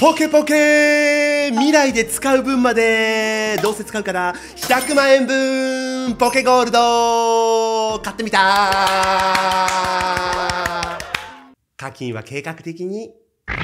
ポケポケ未来で使う分までどうせ使うから100万円分ポケゴールド買ってみた。課金は計画的に。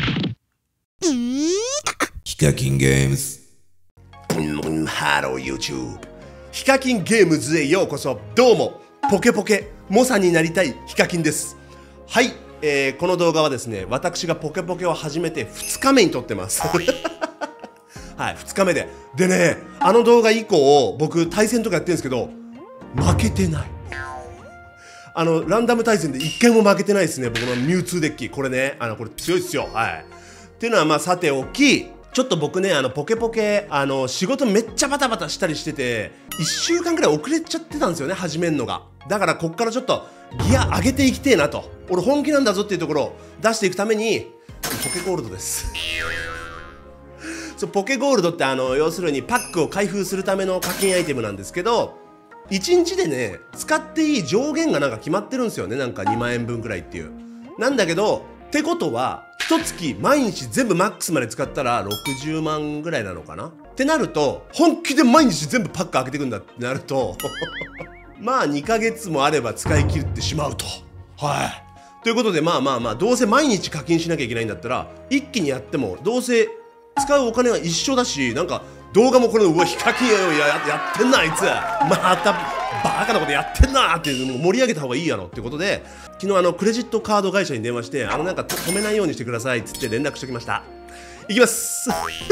ヒカキンゲームズ。 ハロー YouTube。ヒカキンゲームズへようこそ。どうもポケポケ猛者になりたいヒカキンです。はい、この動画はですね、私がポケポケを始めて2日目に撮ってますはい、2日目でね、あの動画以降僕対戦とかやってるんですけど負けてない。ランダム対戦で1回も負けてないですね、僕のミュウツーデッキ。これね、これ強いっすよ。はい。っていうのはまあさておき、ちょっと僕ね、ポケポケ仕事めっちゃバタバタしたりしてて1週間くらい遅れちゃってたんですよね、始めんのが。だからこっからちょっとギア上げていきてえなと、俺本気なんだぞっていうところを出していくためにポケゴールドですそうポケゴールドって要するにパックを開封するための課金アイテムなんですけど、1日でね使っていい上限がなんか決まってるんですよね。なんか2万円分くらいっていう。なんだけどってことは1月毎日全部マックスまで使ったら60万ぐらいなのかなってなると、本気で毎日全部パック開けていくんだってなるとまあ2ヶ月もあれば使い切ってしまうと。はいということで、まあどうせ毎日課金しなきゃいけないんだったら一気にやってもどうせ使うお金は一緒だし、なんか動画もこれ、うわヒカキンやってんなあいつまたバカなことやってんなっていうのを盛り上げた方がいいやろってことで、昨日クレジットカード会社に電話してなんか止めないようにしてくださいっつって連絡しておきました。いきます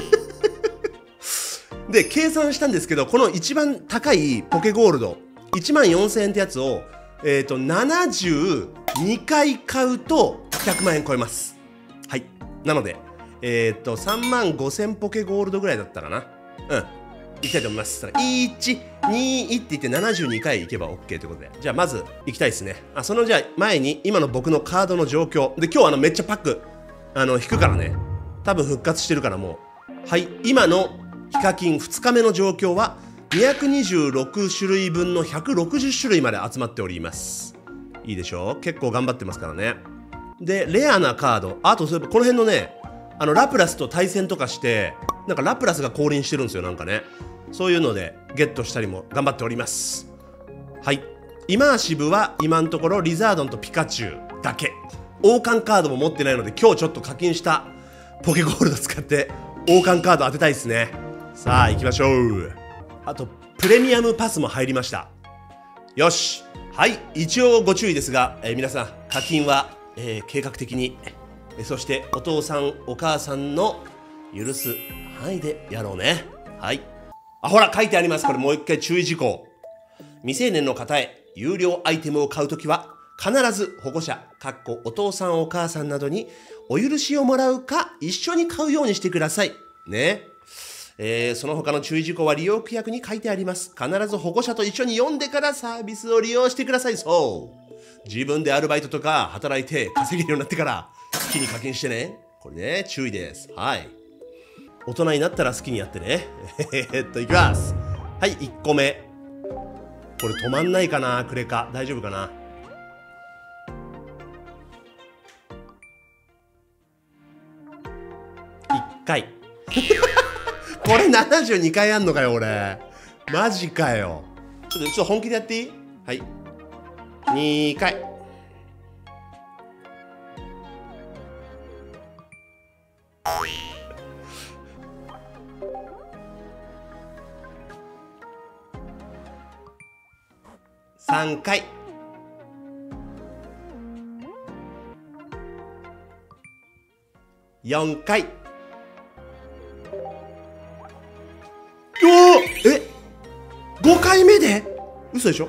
で計算したんですけど、この一番高いポケゴールド1万4000円ってやつを72回買うと100万円超えます。はい。なので3万5000ポケゴールドぐらいだったかな。いきたいと思います。1、2って言って72回いけば OK ということで、じゃあまずいきたいですね。そのじゃあ前に今の僕のカードの状況で、今日めっちゃパック引くからね、多分復活してるからもう。はい、今のヒカキン2日目の状況は226種類分の160種類まで集まっております。いいでしょう、結構頑張ってますからね。でレアなカード、あとそういえばこの辺のねラプラスと対戦とかしてなんかラプラスが降臨してるんですよ。なんかね、そういうのでゲットしたりも頑張っております。はい、イマーシブは今のところリザードンとピカチュウだけ。王冠カードも持ってないので今日ちょっと課金したポケゴールド使って王冠カード当てたいですね。さあ行きましょう。あとプレミアムパスも入りました。よし。はい、一応ご注意ですが、皆さん課金は、計画的に、そしてお父さんお母さんの許す範囲でやろうね。はい。ほら書いてあります。これもう一回注意事項。未成年の方へ有料アイテムを買うときは必ず保護者お父さんお母さんなどにお許しをもらうか一緒に買うようにしてくださいね。その他の注意事項は利用規約に書いてあります。必ず保護者と一緒に読んでからサービスを利用してください。そう自分でアルバイトとか働いて稼げるようになってから好きに課金してね。これね注意です。はい、大人になったら好きにやってねいきます。はい、1個目。これ止まんないかな、クレカ大丈夫かな。1回これ72回あんのかよ俺。マジかよ。ちょっと本気でやっていい？はい、2回。3回。4回。5回目で嘘でしょ。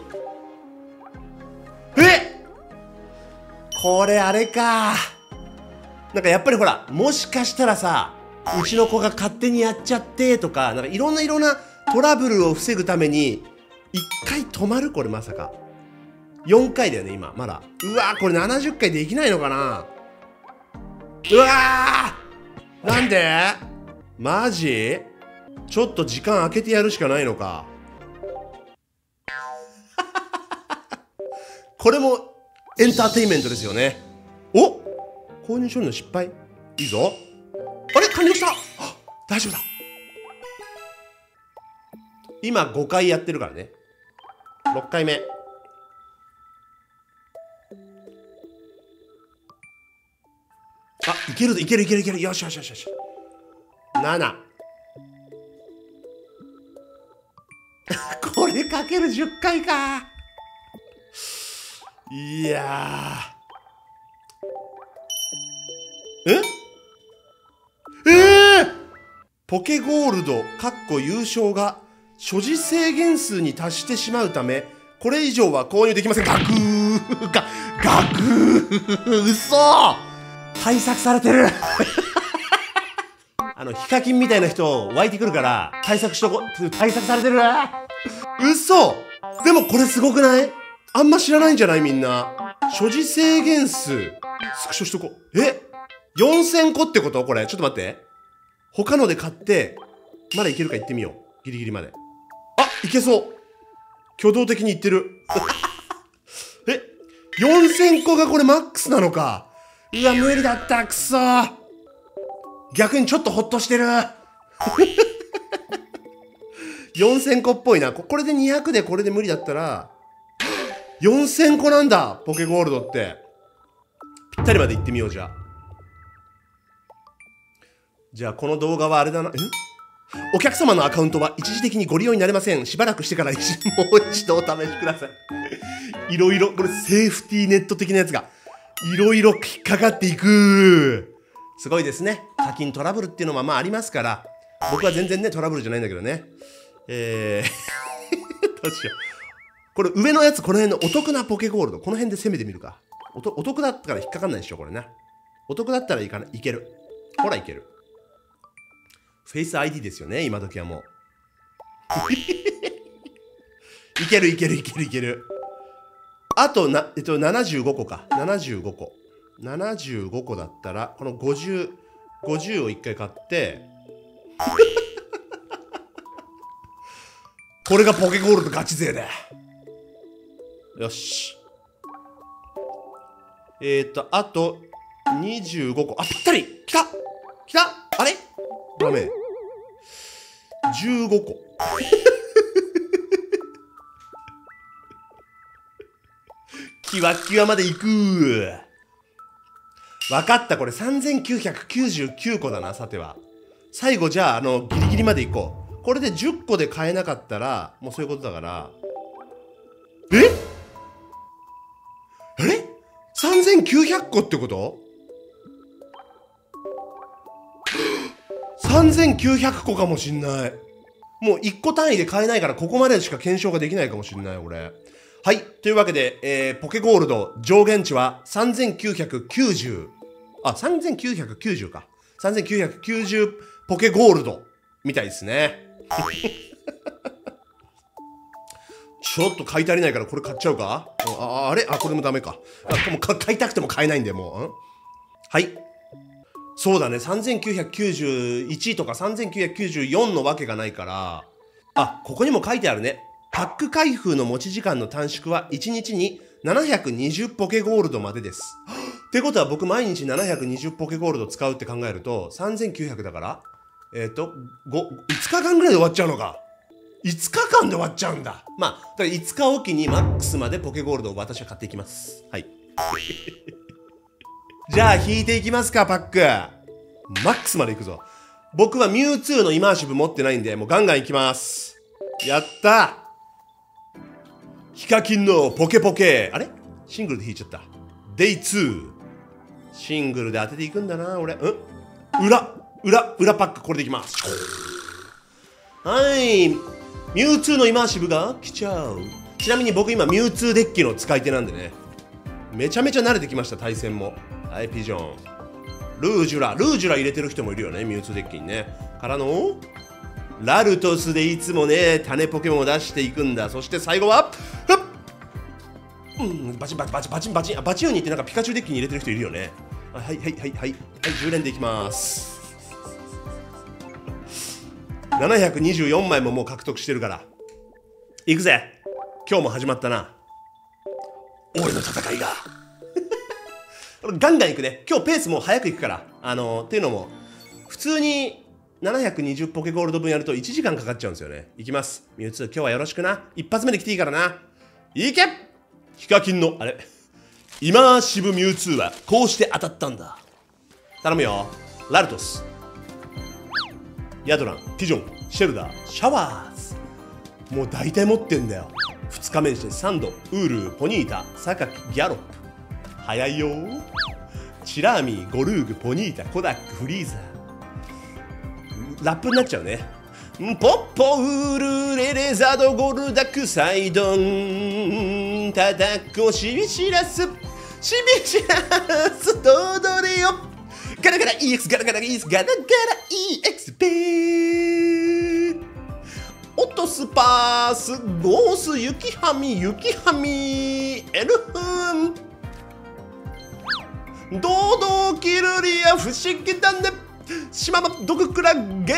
これあれか。なんかやっぱりほら、もしかしたらさ、うちの子が勝手にやっちゃってとか、なんかいろんなトラブルを防ぐために1回止まる。これまさか4回だよね今まだ。うわー、これ70回できないのかな。うわー、なんでマジ。ちょっと時間空けてやるしかないのかこれもエンターテインメントですよね。お、購入処理の失敗。いいぞ。あれ、 完了した。大丈夫だ。今5回やってるからね。6回目。あ、いけるぞ、いけるいけるいける。よしよしよしよし。7。これかける10回か。いやー。ポケゴールド優勝が所持制限数に達してしまうため、これ以上は購入できません。ガクー嘘対策されてるヒカキンみたいな人湧いてくるから対策しとこ。対策されてる嘘。でもこれすごくない？あんま知らないんじゃないみんな。所持制限数スクショしとこ。4000個ってこと？これちょっと待って。他ので買ってまだいけるか行ってみよう。ギリギリまで。あ、いけそう。挙動的に言ってる4000個がこれマックスなのか。うわ、無理だった。くそー。逆にちょっとホッとしてる4000個っぽいな。これで200でこれで無理だったら4000個なんだ、ポケゴールドって。ぴったりまで行ってみよう。じゃあこの動画はあれだな。お客様のアカウントは一時的にご利用になれません。しばらくしてからもう一度お試しください。いろいろ、これセーフティーネット的なやつがいろいろ引っかかっていく。すごいですね。課金トラブルっていうのはまあありますから、僕は全然ねトラブルじゃないんだけどね。どうしよう。これ上のやつ、この辺のお得なポケゴールド、この辺で攻めてみるか。お得だったから引っかかんないでしょこれな。お得だったらいける。ほらいける。フェイス ID ですよね今時はもういけるいけるいけるいける。あと75個か。75個だったらこの50を1回買ってこれがポケゴールドガチ勢だよ。よし。あと25個。あ、ぴったりきたあれダメ。15個キワキワまで行く。わかった。これ3999個だな。さては最後じゃあギリギリまで行こう。これで10個で買えなかったらもうそういうことだから。3900個ってこと？ 3900個かもしんない。もう1個単位で買えないからここまでしか検証ができないかもしんない。俺。はい。というわけで、ポケゴールド上限値は3990。あ、3990か。3990ポケゴールドみたいですね。ちょっと買い足りないからこれ買っちゃうか。あれこれもダメか。もう買いたくても買えないんで、もう。はい。そうだね。3991とか3994のわけがないから。あ、ここにも書いてあるね。パック開封の持ち時間の短縮は1日に720ポケゴールドまでです。ってことは僕毎日720ポケゴールド使うって考えると3900だから5日間ぐらいで終わっちゃうのか。5日間で終わっちゃうんだ。まあだから5日おきにマックスまでポケゴールドを私は買っていきます。はいじゃあ引いていきますか。パックマックスまでいくぞ。僕はミュウツーのイマーシブ持ってないんでもうガンガンいきます。やったヒカキンのポケポケ。あれシングルで引いちゃった。デイ2シングルで当てていくんだな俺。裏パックこれでいきます。はい、ミュウツーのイマーシブが来ちゃう。ちなみに僕今ミュウツーデッキの使い手なんでね、めちゃめちゃ慣れてきました。対戦も。はい、ピジョンルージュラ入れてる人もいるよね、ミュウツーデッキにね。からのラルトスでいつもね種ポケモンを出していくんだ。そして最後はバチンバチューニってなんかピカチュウデッキに入れてる人いるよね。はい10連でいきます。724枚ももう獲得してるからいくぜ。今日も始まったな俺の戦いがガンガンいくね。今日ペースも早くいくからっていうのも普通に720ポケゴールド分やると1時間かかっちゃうんですよね。いきます。ミュウツー、今日はよろしくな。一発目で来ていいからな。いけ！ヒカキンの、あれ？イマーシブミュウツーはこうして当たったんだ。頼むよ。ラルトス、ヤドラン、ピジョン、シェルダー、シャワーズ。もう大体持ってんだよ。2日目にしてサンド、ウール、ポニータ、サカキ、ギャロップ。早いよ。チラーミー、ゴルーグ、ポニータ、コダック、フリーザー。ラップになっちゃうね。ポッポ、ウール、レレザード、ゴルダクサイドン、タタコ、シビシラス、シビシラス、ドドレよ。ガラガラ EX、ガラガラ EX、ガラガラ EX、ペー。オトスパース、ゴース、ユキハミ、ユキハミ、エルフン。堂々キルリア、不思議だね。シママ、ドククラゲ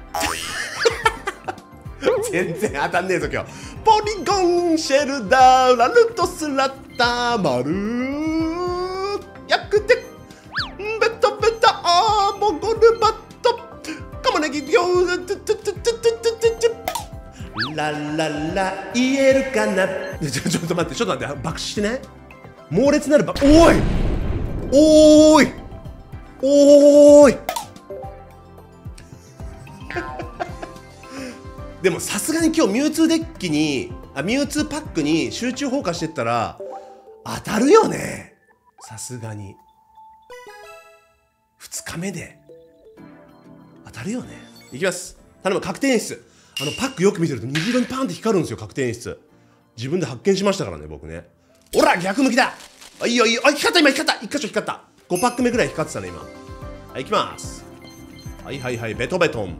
全然当たんねえぞ今日。ポリゴン、シェルダー、ラルトス、ラッター、マルヤクテ、ベトベタ、アーモゴルバット、カモネギ、ギョー、ラララ、言えるかな。ちょっと待って、爆笑してね。猛烈なるおいおーいおーいでもさすがに今日ミュウツーデッキにミュウツーパックに集中放火してったら当たるよね。さすがに2日目で当たるよね。いきます。頼む。確定演出。パックよく見てると虹色にパンって光るんですよ。確定演出自分で発見しましたからね僕ね。ほら逆向きだ。いいよいいよ。光った今光った。1箇所光った。5パック目ぐらい光ってたね今。はい、行きます。はいはいはい。ベトベトン。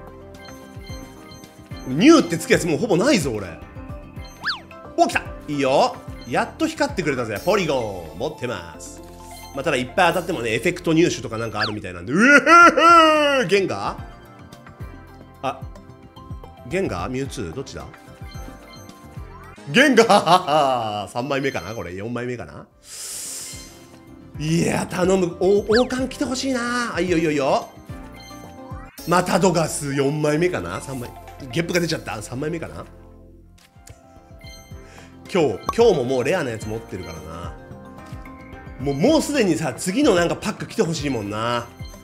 ニューってつくやつもうほぼないぞ俺。お、来た。いいよ。やっと光ってくれたぜ。ポリゴン持ってます。まあただいっぱい当たってもねエフェクト入手とかなんかあるみたいなんで。ゲンガー、ゲンガーミュウツーどっちだ。ゲンガー3枚目かなこれ。4枚目かな。いや頼む。王冠来てほしいな。いいよいいよいいよ。マタドガス4枚目かな。3枚ゲップが出ちゃった。3枚目かな。今日ももうレアなやつ持ってるからな。もうすでにさ次のなんかパック来てほしいもんな。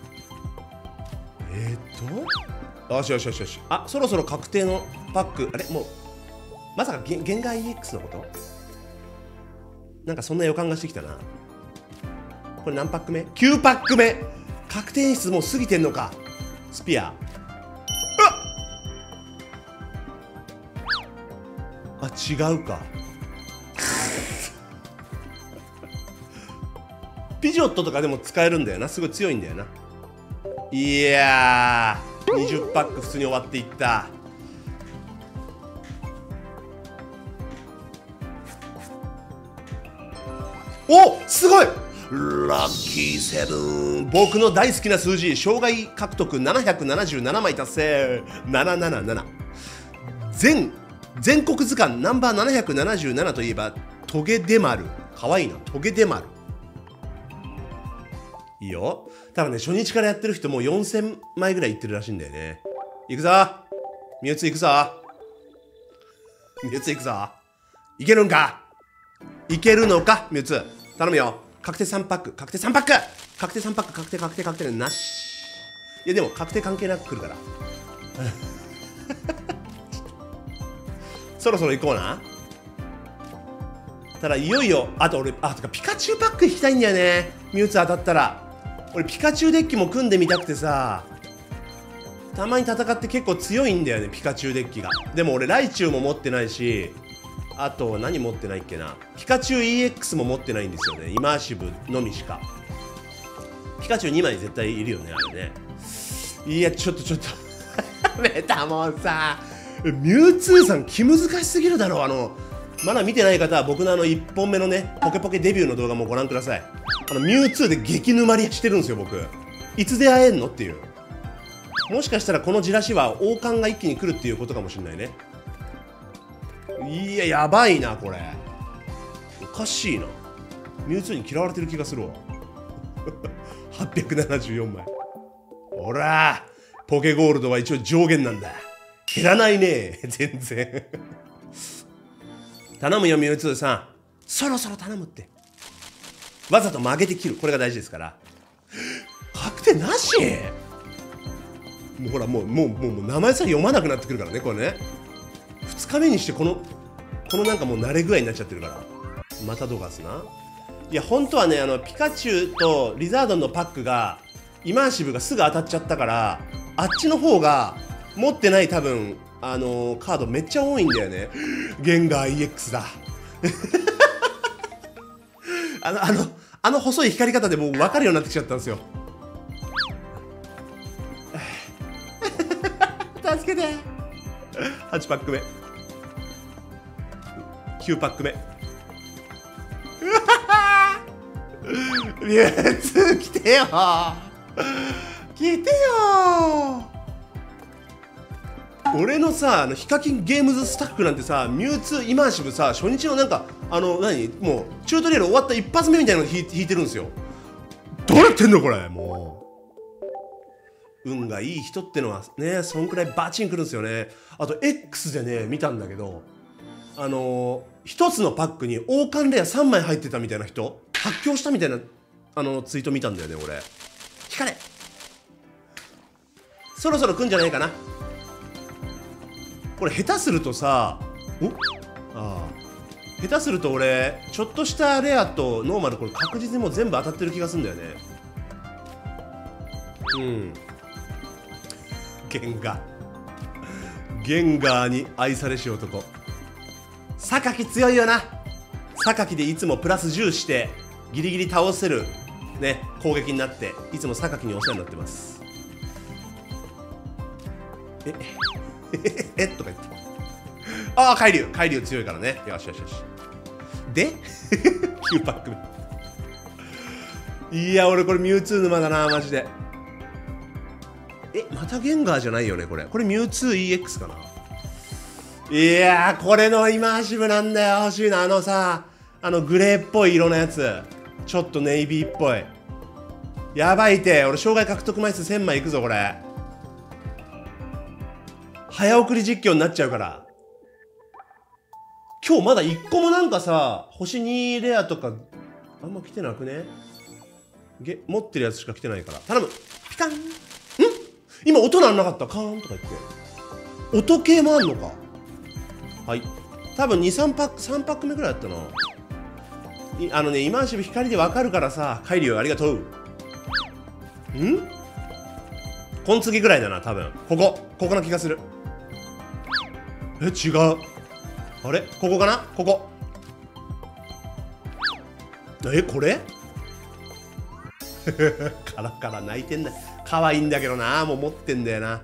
よしよしよしよし。そろそろ確定のパック。あれもうまさかゲンガー EX のこと。なんかそんな予感がしてきたな。これ何パック目？ 9 パック目。確定演出もう過ぎてんのか。スピア。違うか。ピジョットとかでも使えるんだよな。すごい強いんだよな。いやー20パック普通に終わっていった。お、すごい。ラッキーセブン。僕の大好きな数字。生涯獲得777枚達成。777。全国図鑑ナンバー777といえばトゲデマル。かわいいな。トゲデマルいいよ。ただね初日からやってる人もう4000枚ぐらいいってるらしいんだよね。いくぞミュウツー、いくぞミュウツー、いくぞ。いけるんか。いけるのかミュウツー。頼むよ。確定3パック。確定3パック。確定3パック。確定確定確定なし。いやでも確定関係なく来るからそろそろ行こうな。ただいよいよあと俺てかピカチュウパック引きたいんだよね。ミュウツー当たったら俺ピカチュウデッキも組んでみたくてさ。たまに戦って結構強いんだよねピカチュウデッキが。でも俺ライチュウも持ってないし、あと何持ってないっけな。ピカチュウ EX も持ってないんですよね。イマーシブのみしか。ピカチュウ2枚絶対いるよねあれね。いやちょっとメタモンさミュウツーさん気難しすぎるだろ。まだ見てない方は僕の1本目のねポケポケデビューの動画もご覧ください。ミュウツーで激沼りしてるんですよ僕。いつで会えんのっていう。もしかしたらこのじらしは王冠が一気に来るっていうことかもしれないね。いややばいなこれ。おかしいな。ミュウツーに嫌われてる気がするわ874枚。 ほらポケゴールドは一応上限なんだ。減らないね全然頼むよミュウツーさん、そろそろ頼むって。わざと曲げて切る、これが大事ですから。確定なし。もうほらもう名前さえ読まなくなってくるからね、これね。2日目にしてこのなんかもう慣れ具合になっちゃってるから。またドガスな。いや本当はね、ピカチュウとリザードンのパックがイマーシブがすぐ当たっちゃったから、あっちの方が持ってない多分カードめっちゃ多いんだよね。ゲンガー EX だあの細い光り方でもう分かるようになってきちゃったんですよ助けて。8パック目、9パック目ミュウツー来てよ来てよ。俺のさヒカキンゲームズスタッフなんてさ、ミュウツーイマーシブさ、初日のなんかもうチュートリアル終わった一発目みたいなの引いてるんですよ。どうなってんのこれ。もう運がいい人ってのはね、そんくらいバチンくるんですよね。あと X でね見たんだけど、一つのパックに王冠レア3枚入ってたみたいな人発狂したみたいなツイート見たんだよね俺。光れ、そろそろ来んじゃないかな。これ下手するとさ、下手すると俺ちょっとしたレアとノーマルこれ確実にもう全部当たってる気がするんだよね。ゲンガーに愛されし男。榊強いよな。榊でいつもプラス10してギリギリ倒せるね攻撃になって、いつも榊にお世話になってます。とか言って、海竜強いからね。よしで9パック目。いや俺これミュウツー沼だなマジで。またゲンガーじゃないよねこれミュウツー EX かな。いやこれのイマーシブなんだよ。欲しいな。さグレーっぽい色のやつ、ちょっとネイビーっぽい。やばいて、俺障害獲得枚数1000枚いくぞこれ。早送り実況になっちゃうから。今日まだ1個もなんかさ星2レアとかあんま来てなくね。持ってるやつしか来てないから頼む。ピカン。今音なんなかった。カーンとか言って音系もあんのか。はい、多分3パック目ぐらいだったな。イマーシブ光でわかるからさ、海竜ありがとう。こん次ぐらいだな多分。ここな気がする。違う。あれここかな。これカラカラ泣いてんだ。可愛いんだけどな、もう持ってんだよな。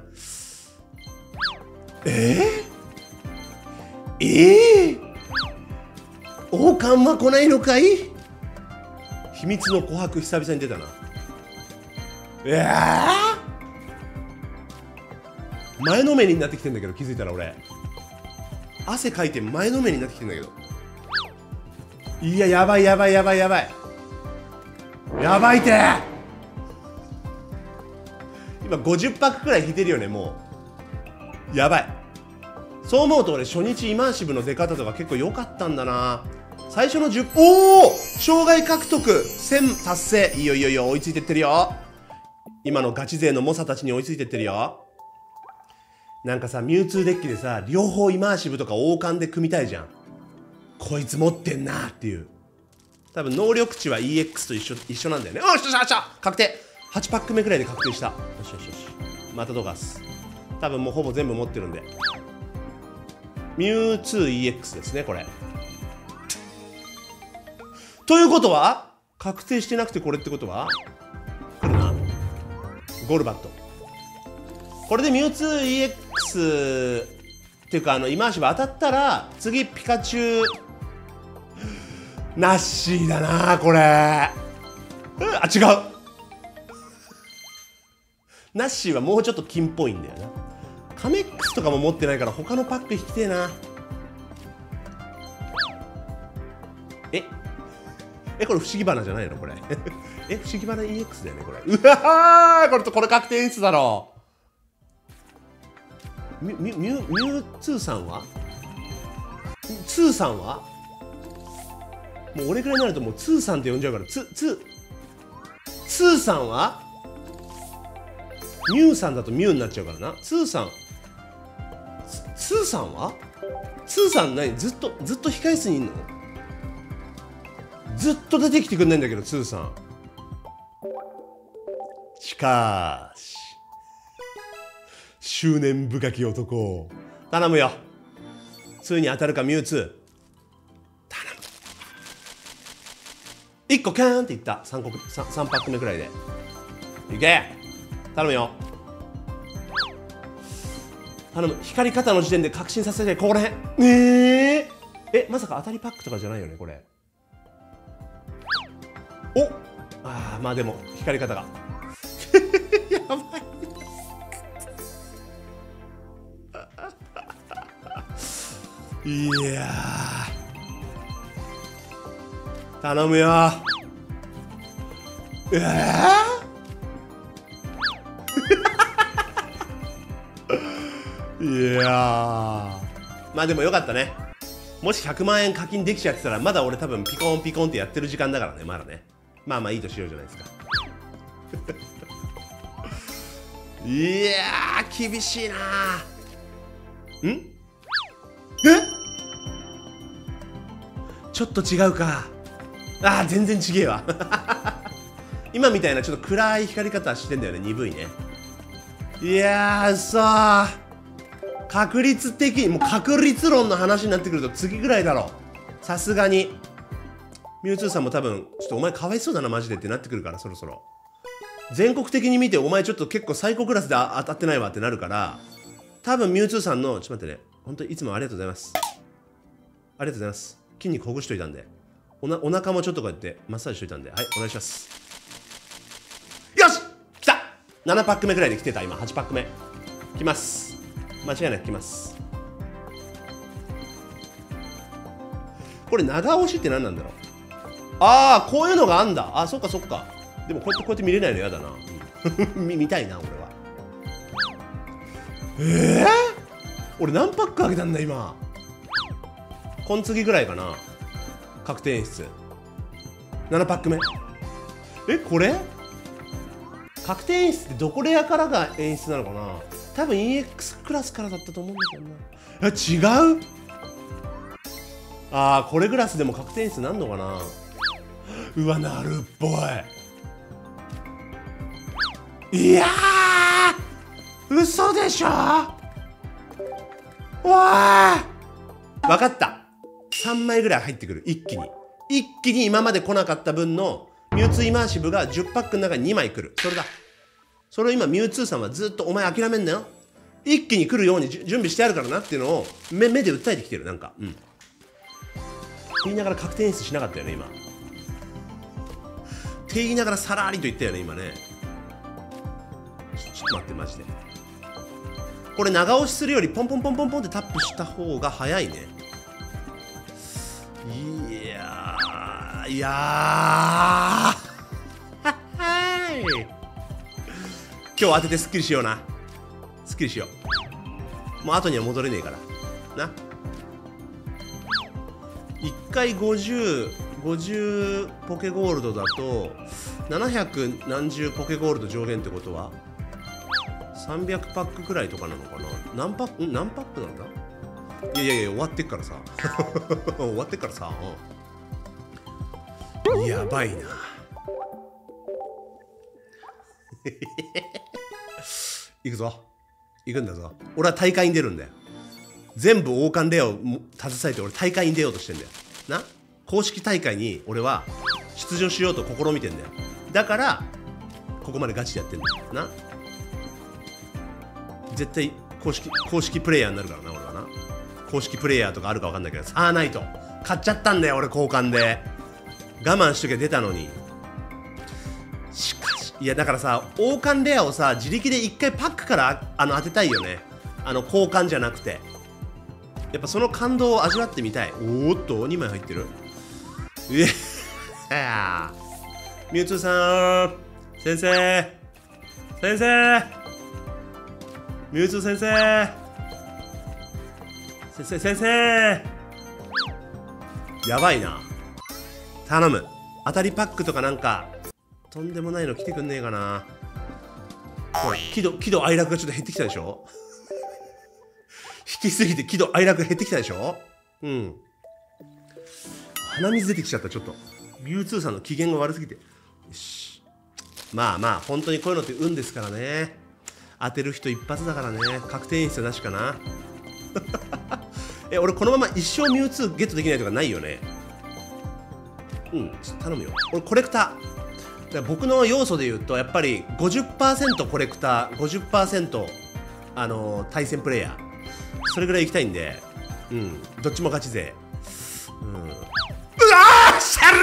王冠は来ないのかい。秘密の琥珀久々に出たな。前のめりになってきてんだけど、気づいたら俺汗かいて前のめりになってきてんだけど。いややばいて。今50パックくらい引いてるよねもう。やばい。そう思うと俺初日イマーシブの出方とか結構良かったんだな。最初の10、障害獲得1000達成。いいよ追いついてってるよ。今のガチ勢の猛者たちに追いついてってるよ。なんかさミュウツーデッキでさ両方イマーシブとか王冠で組みたいじゃん。こいつ持ってんなっていう。多分能力値は EX と一緒なんだよね。確定。8パック目くらいで確定した。よしまたドガス。多分もうほぼ全部持ってるんでミュウツー EX ですねこれ。ということは確定してなくてこれってことは来るな。ゴルバット。これでミュウツー EX っていうかイマーシブ当たったら次ピカチュウナッシーだなこれ。違う。ナッシーはもうちょっと金っぽいんだよな。カメックスとかも持ってないから他のパック引きてえな。 これ不思議花じゃないのこれ不思議花 EX だよねこれ。うわー、これ確定演出だろう。ミュウツーさんはツーさんはもう俺くらいになるともうツーさんって呼んじゃうから、ツーさんはミュウさんだとミュウになっちゃうからな。ツーさんはツーさん何ずっと控え室にいんの？ずっと出てきてくんないんだけど、ツーさん。しかし執念深き男、頼むよ。ツーに当たるかミュウツー頼む。1個カーンっていった。3パック目くらいでいけ。頼むよ、頼む。光り方の時点で確信させて。ここら辺まさか当たりパックとかじゃないよねこれ。まあでも光り方がやばい。いや頼むよ。いやまあでもよかったね。もし100万円課金できちゃってたらまだ俺多分ピコンピコンってやってる時間だからね、まだね。まあいいとしようじゃないですかいやー厳しいなー。ちょっと違うか。全然違えわ今みたいなちょっと暗い光り方してんだよね、鈍いね。いやーさあ確率的にもう確率論の話になってくると次ぐらいだろう、さすがに。ミュウツーさんも多分ちょっとお前かわいそうだなマジでってなってくるから、そろそろ全国的に見てお前ちょっと結構最高クラスで当たってないわってなるから、多分ミュウツーさんのちょっと待ってね、本当にいつもありがとうございます、ありがとうございます。筋肉ほぐしといたんで、お腹もちょっとこうやってマッサージしといたんで、はいお願いします。よし来た。7パック目ぐらいで来てた。今8パック目来ます。間違いなく来ます。これ長押しって何なんだろう。こういうのがあんだ。そっかそっか。でもこうやって見れないのやだな見たいな俺は。俺何パックあげたんだ今。こん次ぐらいかな、確定演出。7パック目。これ確定演出ってどこレアからが演出なのかな。多分 EX クラスからだったと思うんだけどな。違う。これグラスでも確定演出なんのかな。うわなるっぽい。いやー嘘でしょ。わ分かった。3枚ぐらい入ってくる。一気に今まで来なかった分のミュウツーイマーシブが10パックの中に2枚来る。それだ。それを今ミュウツーさんはずっとお前諦めんなよ、一気に来るように準備してあるからなっていうのを目で訴えてきてる。なんか言いながら確定演出しなかったよね今。って言いながらさらりと言ったよね今ね。ちょっと待ってマジで。これ長押しするよりポンポンポンポンポンってタップした方が早いね。いや今日当ててスッキリしような。スッキリしよう。もう後には戻れねえからな。1回50ポケゴールドだと700何十ポケゴールド上限ってことは300パックくらいとかなのかな。何パックなんだ。いや終わってっからさ終わってっからさ、やばいな行くぞ、行くんだぞ。俺は大会に出るんだよ。全部王冠レアを携えて俺大会に出ようとしてんだよな。公式大会に俺は出場しようと試みてんだよ。だからここまでガチでやってんだよな。絶対公式プレイヤーになるからな俺はな。公式プレイヤーとかあるか分かんないけど、サーナイト買っちゃったんだよ俺交換で。我慢しときゃ出たのに。しかしいやだからさ、王冠レアをさ自力で1回パックから当てたいよね。交換じゃなくてやっぱその感動を味わってみたい。おーっと2枚入ってる。 ミュウツーさん、先生、先生、ミュウツー先生、先生、やばいな。頼む。当たりパックとかなんかとんでもないの来てくんねえかな。ほら、喜怒哀楽がちょっと減ってきたでしょ。引きすぎて喜怒哀楽減ってきたでしょ。うん。鼻水出てきちゃった。ちょっとミュウツーさんの機嫌が悪すぎて。よし、まあまあ本当にこういうのって運ですからね。当てる人一発だからね。確定演出なしかな。俺このまま一生ミュウツーゲットできないとかないよね。うん、ちょっと頼むよ。俺コレクターだから僕の要素で言うとやっぱり 50% コレクター 50% 対戦プレイヤー、それぐらい行きたいんで、うん、どっちも勝ち勢。うん、うわーしゃら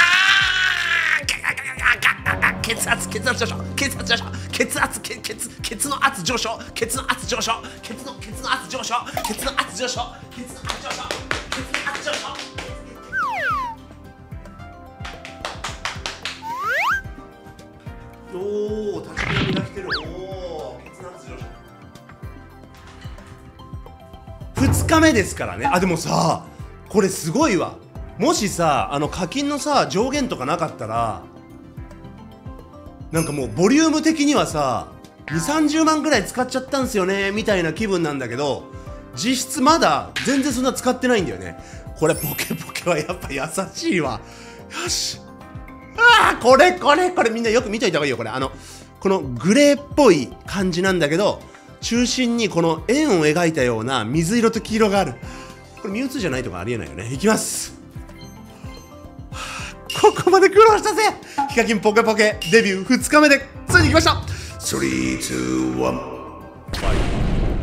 ー、血圧上昇、血圧上昇、血の圧上昇、血の圧上昇、血の圧上昇、血の圧上昇、血の圧上昇、血の圧上昇。おお、立ち上がってる。おお、血の圧上昇。2日目ですからね。あ、でもさ、これすごいわ。もしさ、課金のさ上限とかなかったら、なんかもうボリューム的にはさ2、30万ぐらい使っちゃったんすよねみたいな気分なんだけど、実質まだ全然そんな使ってないんだよね。これポケはやっぱ優しいわ。よし、あー、これみんなよく見といた方がいいよ。これこのグレーっぽい感じなんだけど、中心にこの円を描いたような水色と黄色がある。これミュウツーじゃないとかありえないよね。いきます。ここまで苦労したぜ。ヒカキンポケポケデビュー2日目でついに来ました。3、2、1、ファイト。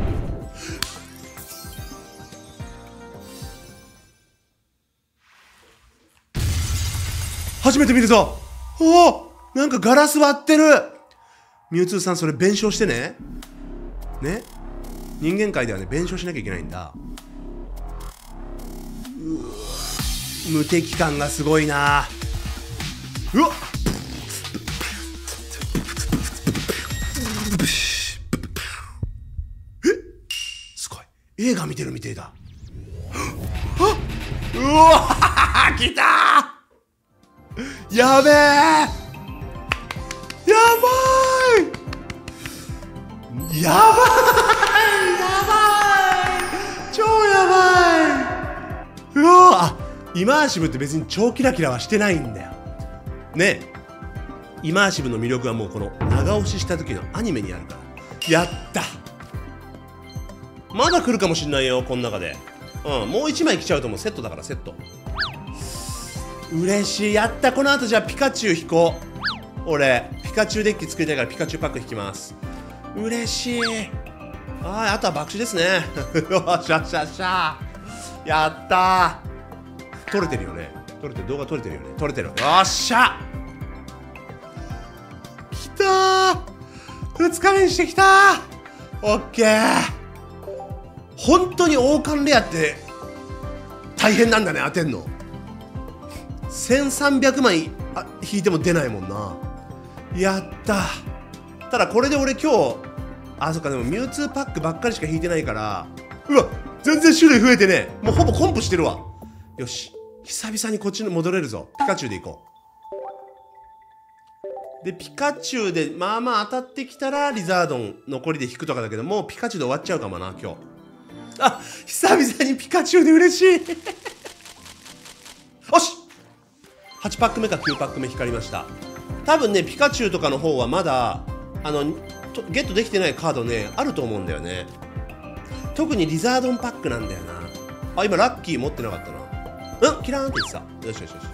初めて見るぞ。おお、なんかガラス割ってる。ミュウツーさん、それ弁償してね。ね、人間界ではね、弁償しなきゃいけないんだ。無敵感がすごいな。うわっ、すごい、映画見てるみてえだ。うわー、来たー。やべえ、やばい、やばい、超やばい。うわ、イマーシブって別に超キラキラはしてないんだよね。イマーシブの魅力はもうこの長押しした時のアニメにあるから。やった、まだ来るかもしんないよこの中で。うん、もう1枚来ちゃうともうセットだから。セット嬉しい。やった。この後じゃあピカチュウ引こう。俺ピカチュウデッキ作りたいからピカチュウパック引きます。嬉しい。あとは爆死ですね。よっしゃっしゃっしゃ、やったー。撮れてるよね。動画撮れてるよね。撮れてる。よっしゃ、きたー。2日目にしてきたー。オッケー。本当に王冠レアって大変なんだね、当てんの。1300枚引いても出ないもんな。やった。ただこれで俺今日、そっか、でもミュウツーパックばっかりしか引いてないから、うわ、全然種類増えてね。もうほぼコンプしてるわ。よし、久々にこっちに戻れるぞ。ピカチュウでいこう。でピカチュウでまあまあ当たってきたらリザードン残りで引くとかだけど、もうピカチュウで終わっちゃうかもな今日。久々にピカチュウで嬉しい。よし、8パック目か9パック目光りました。多分ねピカチュウとかの方はまだゲットできてないカードねあると思うんだよね。特にリザードンパックなんだよな。今ラッキー持ってなかったな。キラーンって言ってた。よしよしよし。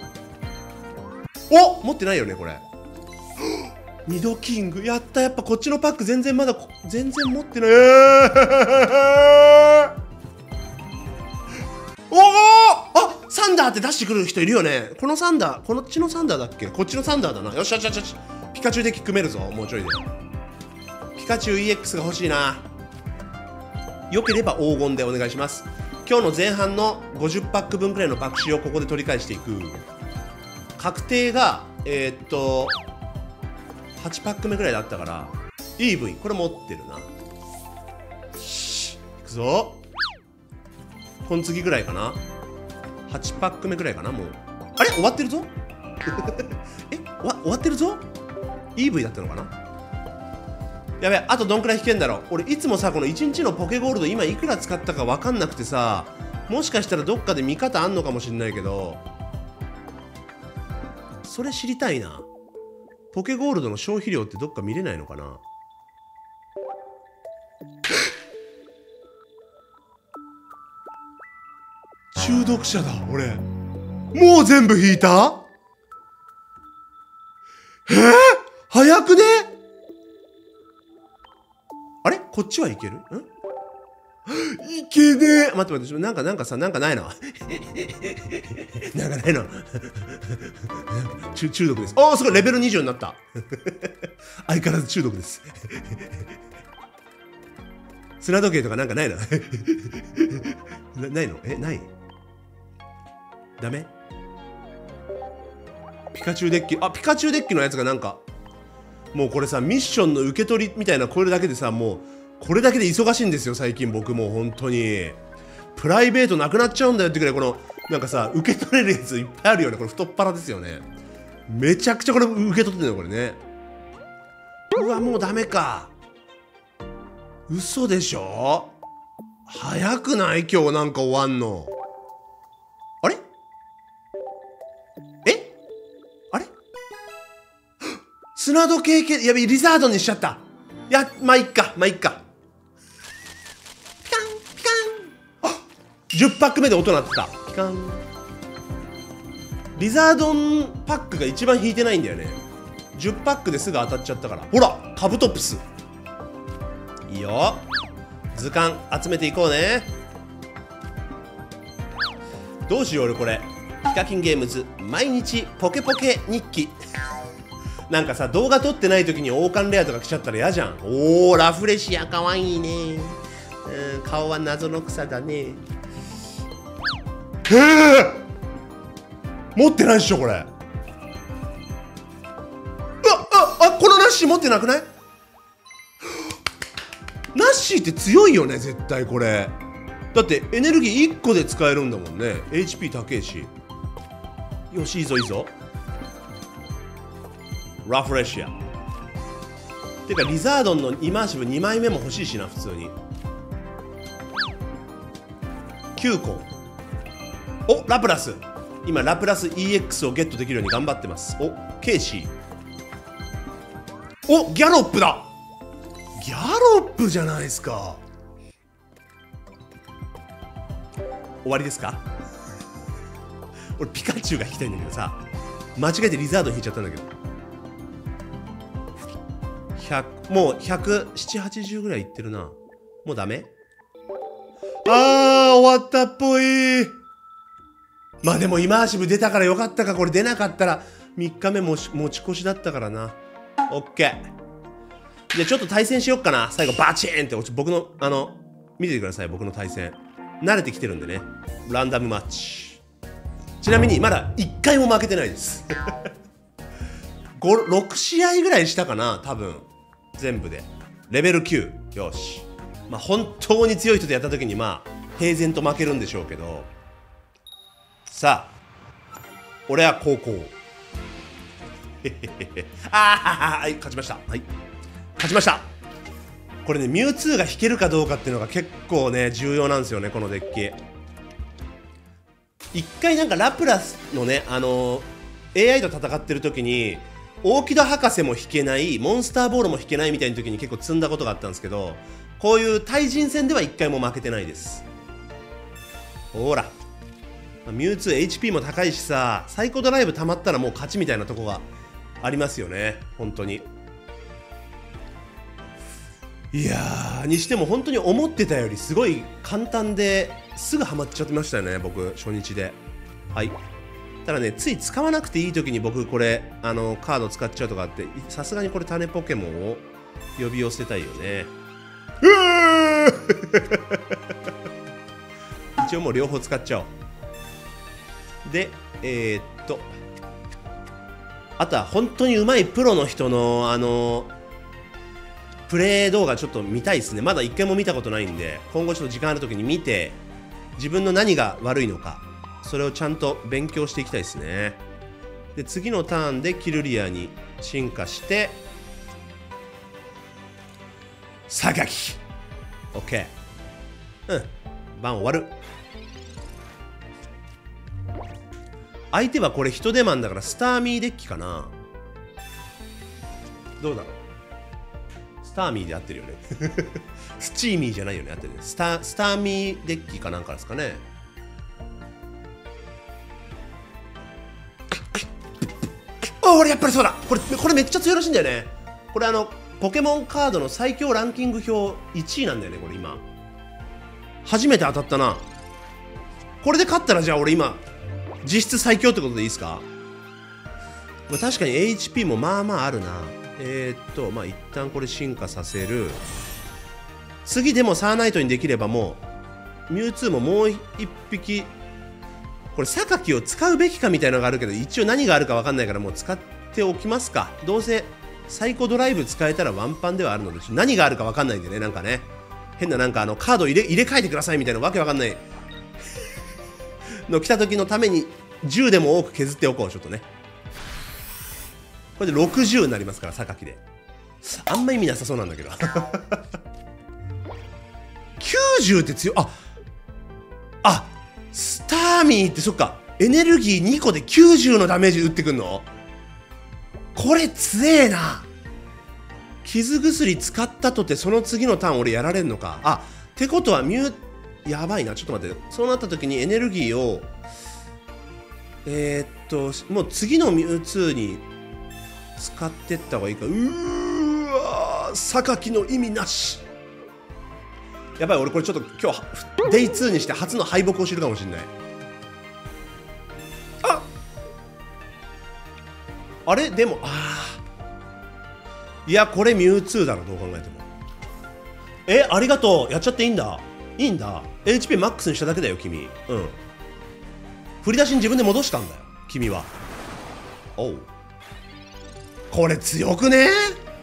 お、持ってないよねこれ。2度キングやった。やっぱこっちのパック全然まだ全然持ってない。おお、サンダーって出してくる人いるよね。このサンダー、こっちのサンダーだっけ。こっちのサンダーだな。よしよしよしよし、ピカチュウデッキ組めるぞ。もうちょいでピカチュウ EX が欲しいな。よければ黄金でお願いします。今日の前半の50パック分くらいの爆死をここで取り返していく。 確定が8パック目ぐらいだったから EV これ持ってるな。よしいくぞ。この次ぐらいかな。8パック目ぐらいかな。もうあれ終わってるぞ終わってるぞ。 EV だったのかな。やべえ、あとどんくらい引けんだろう。俺いつもさこの1日のポケゴールド今いくら使ったか分かんなくてさ、もしかしたらどっかで見方あんのかもしんないけど、それ知りたいな。ポケゴールドの消費量ってどっか見れないのかな。中毒者だ俺。もう全部引いた。早くね。あれこっちはいける？いけねえ。待って待って、なんかないのなんかないの中毒です。おーすごいレベル20になった相変わらず中毒です砂時計とかなんかないのないの？ない？ダメ？ピカチュウデッキ、ピカチュウデッキのやつがなんかもうこれさミッションの受け取りみたいなこれだけでさ、もうこれだけで忙しいんですよ最近僕。もう本当にプライベートなくなっちゃうんだよってくらいこのなんかさ受け取れるやついっぱいあるよね。これ太っ腹ですよね。めちゃくちゃこれ受け取ってんのこれね。うわもうダメか。嘘でしょ。早くない？今日なんか終わんの。あれあれ砂時計系やべリザードにしちゃった。まあいっかピカン10パック目で音鳴ってた。ピカン。リザードンパックが一番引いてないんだよね。10パックですぐ当たっちゃったから。ほらカブトプスいいよ。図鑑集めていこうね。どうしよう俺これヒカキンゲームズ毎日ポケポケ日記なんかさ動画撮ってない時に王冠レアとか来ちゃったら嫌じゃん。おーラフレシアかわいいね。顔は謎の草だね。持ってないっしょこれ。このナッシー持ってなくない？ナッシーって強いよね絶対これ。だってエネルギー1個で使えるんだもんね。 HP 高えし。よしいいぞいいぞ。ラフレシアてかリザードンのイマーシブ2枚目も欲しいしな普通に。9個。おラプラス。今ラプラス EX をゲットできるように頑張ってます。おケイシー。おギャロップだ。ギャロップじゃないですか。終わりですか？俺ピカチュウが引きたいんだけどさ間違えてリザードン引いちゃったんだけど。もう17080ぐらいいってるな。もうダメ？終わったっぽい。まあでもイマーシブ出たからよかったか。これ出なかったら3日目持ち越しだったからな。オッケー。じゃあちょっと対戦しよっかな。最後バチーンって僕の見ててください。僕の対戦慣れてきてるんでね。ランダムマッチ。ちなみにまだ1回も負けてないです6試合ぐらいしたかな多分全部で。レベル9。よし。まあ本当に強い人とやった時にまあ平然と負けるんでしょうけど、さあ俺は高校はい勝ちました。はい勝ちました。これねミュウツーが引けるかどうかっていうのが結構ね重要なんですよねこのデッキ。一回なんかラプラスのねAI と戦ってる時にオーキド博士も引けないモンスターボールも引けないみたいな時に結構積んだことがあったんですけど、こういう対人戦では一回も負けてないです。ほらミュウツー HP も高いしさ、サイコドライブ溜まったらもう勝ちみたいなとこがありますよね本当に。いやーにしても本当に思ってたよりすごい簡単ですぐハマっちゃってましたよね僕初日で。はいただねつい使わなくていい時に僕これカード使っちゃうとかあって、さすがにこれ種ポケモンを呼び寄せたいよね。一応もう両方使っちゃおう。であとは本当に上手いプロの人のプレイ動画ちょっと見たいですね。まだ一回も見たことないんで、今後ちょっと時間ある時に見て、自分の何が悪いのか、それをちゃんと勉強していきたいですね。で、次のターンでキルリアに進化して、榊 OK。 番終わる。相手はこれ人手マンだからスターミーデッキかな。どうだろう。スターミーで合ってるよねスチーミーじゃないよね。合ってるね。スターミーデッキかなんかですかね。俺やっぱりそうだ。これめっちゃ強いらしいんだよね。これポケモンカードの最強ランキング表1位なんだよね。これ今初めて当たったな。これで勝ったらじゃあ俺今実質最強ってことでいいですか。確かに HP もまあまああるな。まあ一旦これ進化させる。次でもサーナイトにできればもうミュウツーももう一匹、これ榊を使うべきかみたいなのがあるけど、一応何があるか分かんないからもう使っておきますか。どうせサイコドライブ使えたらワンパンではあるので、何があるか分かんないんでね。なんかね、変ななんかカード入れ替えてくださいみたいなわけ分かんないの来た時のために10でも多く削っておこう。ちょっとね、これで60になりますから榊で。あんま意味なさそうなんだけど90って強い。スターミーってそっか、エネルギー2個で90のダメージ打ってくんの。これ強えな。傷薬使ったとてその次のターン俺やられんのか。ってことはやばいな。ちょっと待って。そうなった時にエネルギーをもう次のミュウツーに使ってった方がいいか。榊の意味なし。やばい、俺これちょっと今日デイ2にして初の敗北を知るかもしれない。あれでもいやこれミュウツーだろ、どう考えても。ありがとう。やっちゃっていいんだ。いいんだ。 HP マックスにしただけだよ君。振り出しに自分で戻したんだよ君は。これ強くね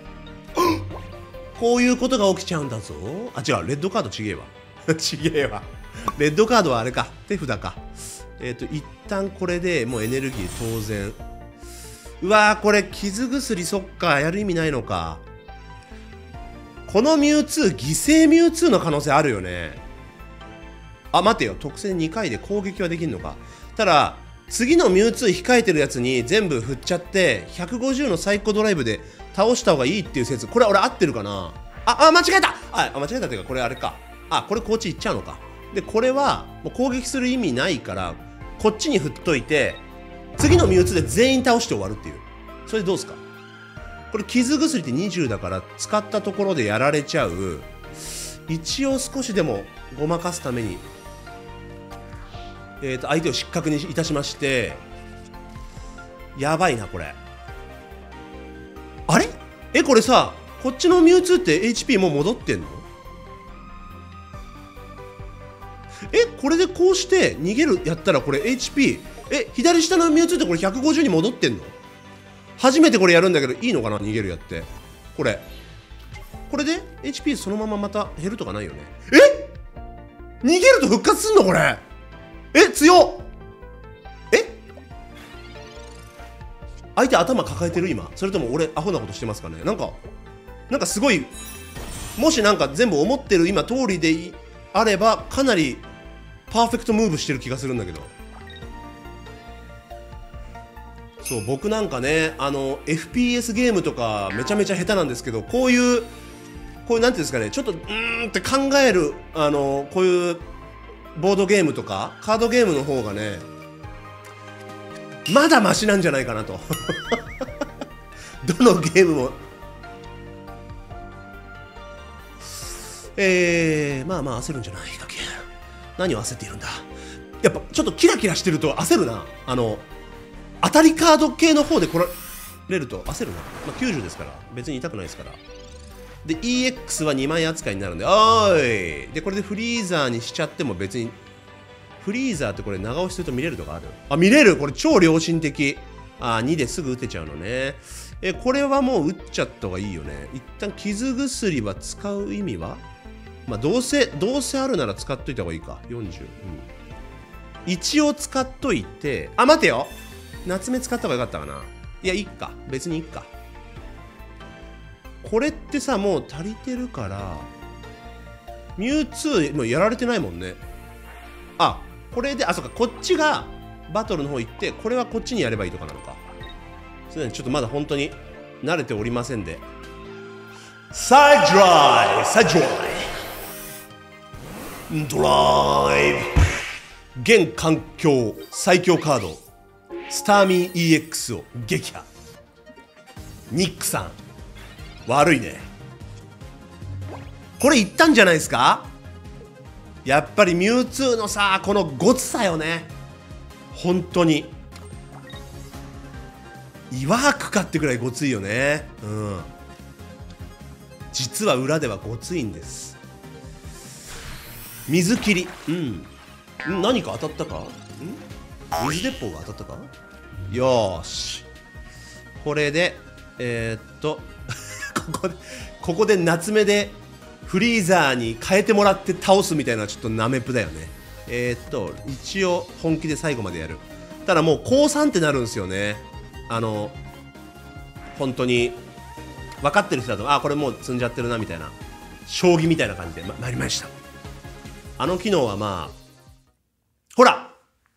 こういうことが起きちゃうんだぞ。違う、レッドカードちげえわちげえわ。レッドカードはあれか、手札か。一旦これでもうエネルギー当然。これ傷薬、そっか、やる意味ないのか。このミュウツー犠牲ミュウツーの可能性あるよね。待てよ、特性2回で攻撃はできるのか。ただ次のミュウツー控えてるやつに全部振っちゃって150のサイコドライブで倒した方がいいっていう説、これ俺合ってるかな。間違えた。間違えたっていうか、これあれか。これこっち行っちゃうのか。でこれはもう攻撃する意味ないからこっちに振っといて、次のミュウツーで全員倒して終わるっていう。それでどうですか。これ傷薬って20だから使ったところでやられちゃう。一応少しでもごまかすために相手を失格にいたしまして。やばいなこれ。あれこれさ、こっちのミュウツーって HP もう戻ってんの。これでこうして逃げるやったらこれ HP 左下のミュウツーってこれ150に戻ってんの。初めてこれやるんだけどいいのかな、逃げるやって。これで HP そのまままた減るとかないよね。逃げると復活すんのこれ。強っ。相手頭抱えてる今。それとも俺アホなことしてますかね。なんかすごい、もしなんか全部思ってる今通りであればかなりパーフェクトムーブしてる気がするんだけど。そう僕なんかねFPS ゲームとかめちゃめちゃ下手なんですけど、こういうなんていうんですかね、ちょっとって考えるこういうボードゲームとかカードゲームの方がねまだマシなんじゃないかなとどのゲームもまあまあ焦るんじゃないかけ。何を焦っているんだ。やっぱちょっとキラキラしてると焦るな。当たりカード系の方で来られると焦るな。90ですから別に痛くないですから。で EX は2枚扱いになるんで、でこれでフリーザーにしちゃっても別に。フリーザーってこれ長押しすると見れるとかある。見れる。これ超良心的。 2ですぐ打てちゃうのね。これはもう打っちゃった方がいいよね。一旦傷薬は使う意味は、まあどうせあるなら使っといた方がいいか。40、一応使っといて、あ、待てよ、夏目使った方がよかったかな。いや、いっか、別にいっか。これってさ、もう足りてるからミュウツーもうやられてないもんね。あ、これで、あ、そっか、こっちがバトルの方行って、これはこっちにやればいいとかなのか。それでちょっとまだ本当に慣れておりませんで。サイドライブドライブ、現環境最強カードスターミー EX を撃破。ニックさん悪いね。これいったんじゃないですか。やっぱりミュウツーのさ、このごつさよね。本当に岩くかってくらいごついよね。実は裏ではごついんです。水切り、何か当たったか。水鉄砲が当たったか。よーし、これでここで夏目でフリーザーに変えてもらって倒すみたいな、ちょっとナメプだよね。一応本気で最後までやる。ただもう高3ってなるんですよね。本当に分かってる人だと、あ、これもう積んじゃってるなみたいな、将棋みたいな感じで参りました。機能はまあ、ほら、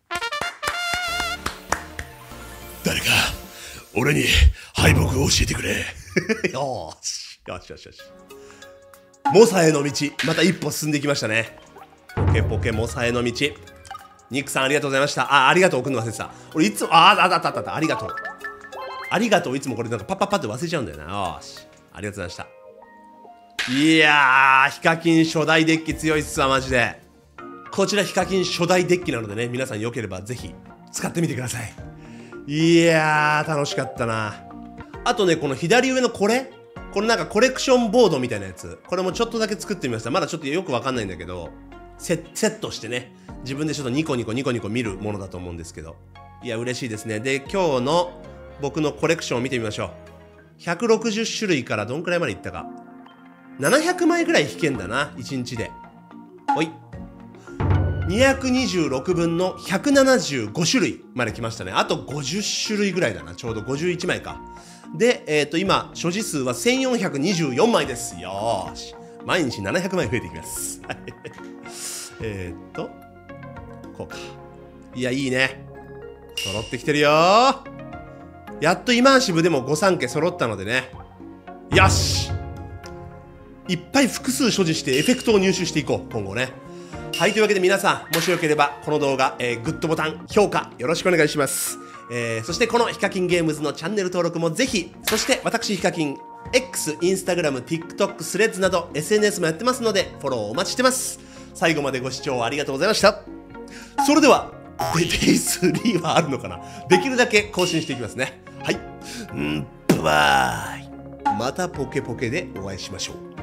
誰か俺に敗北を教えてくれ。よーしよしよしよし。モサへの道、また一歩進んできましたね。ポケポケモサへの道。ニックさんありがとうございました。ありがとう送るの忘れてた。俺いつも、あったありがとう。ありがとう、いつもこれなんかパッパッパって忘れちゃうんだよな。よーし、ありがとうございました。いやー、ヒカキン初代デッキ強いっすわ、マジで。こちらヒカキン初代デッキなのでね、皆さんよければぜひ使ってみてください。いやー、楽しかったな。あとね、この左上のこれなんかコレクションボードみたいなやつ、これもちょっとだけ作ってみました。まだちょっとよくわかんないんだけど、セットしてね、自分でちょっとニコニコ見るものだと思うんですけど、いや嬉しいですね。で、今日の僕のコレクションを見てみましょう。160種類からどんくらいまでいったか。700枚ぐらい引けんだな、1日で。ほい、226分の175種類まで来ましたね。あと50種類ぐらいだな。ちょうど51枚か。で、今所持数は1424枚です。よーし、毎日700枚増えていきます。こうか。いや、いいね、揃ってきてるよー。やっとイマーシブでも御三家揃ったのでね。よし、いっぱい複数所持してエフェクトを入手していこう、今後ね。はい、というわけで皆さん、もしよければこの動画、グッドボタン、評価よろしくお願いします。そしてこのヒカキンゲームズのチャンネル登録もぜひ。そして私ヒカキン X、インスタグラム、TikTok、スレッズなど SNS もやってますのでフォローお待ちしてます。最後までご視聴ありがとうございました。それではデイ3はあるのかな。できるだけ更新していきますね。はい、バイバイ。またポケポケでお会いしましょう。